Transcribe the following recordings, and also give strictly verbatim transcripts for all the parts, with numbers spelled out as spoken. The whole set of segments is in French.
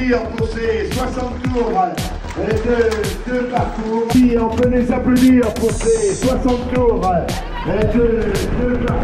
applaudir pour ces soixante tours de, de parcours. Et on peut les applaudir pour ces soixante tours de, de parcours.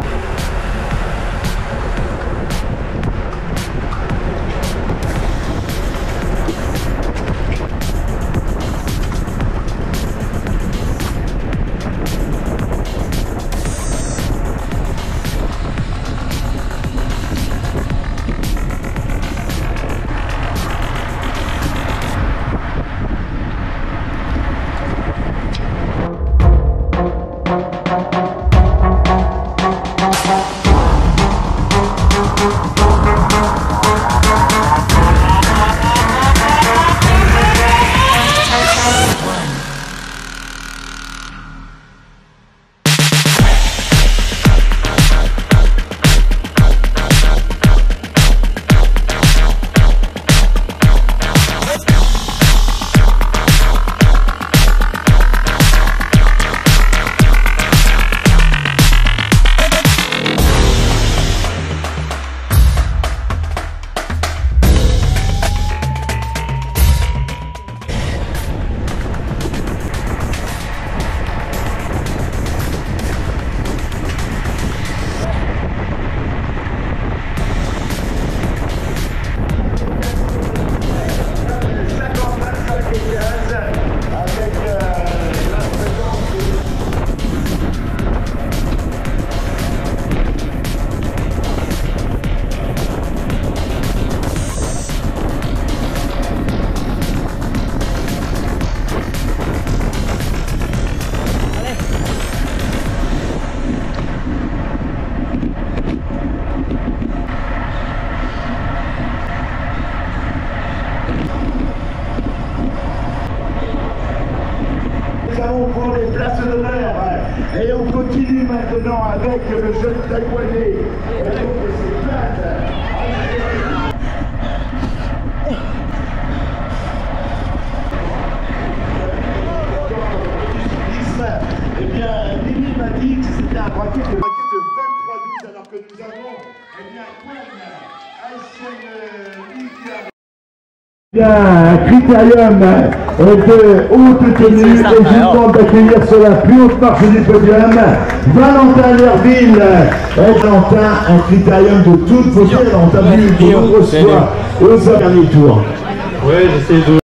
On prend les places d'honneur et on continue maintenant avec le jeune taïwanais. Eh bien, Mimi m'a dit que c'était un braquet de vingt-trois douze alors que nous avons eh bien, Il y a un critérium de haute tenue et je vous demande d'accueillir sur la plus haute marche du podium Valentin Lerville. Valentin, un critérium de toute beauté. On t'a vu de nombreuses fois au dernier tour. Ouais, j'essaie de...